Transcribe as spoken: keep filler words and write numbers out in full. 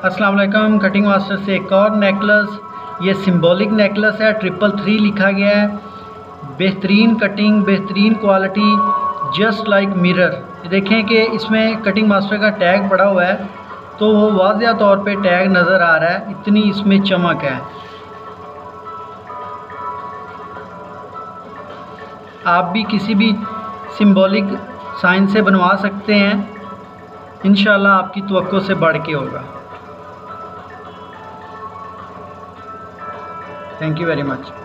अस्सलाम वालेकुम। Cutting master से एक और नेकलेस, ये सिंबॉलिक नेकलेस है, ट्रिपल थ्री लिखा गया है। बेहतरीन कटिंग, बेहतरीन क्वालिटी, जस्ट लाइक मिरर। देखें कि इसमें कटिंग मास्टर का टैग पड़ा हुआ है तो वो वाज़िया तौर पे टैग नज़र आ रहा है, इतनी इसमें चमक है। आप भी किसी भी सिंबॉलिक साइन से बनवा सकते हैं, इंशाल्लाह आपकी तवक्को से बढ़ के होगा। Thank you very much.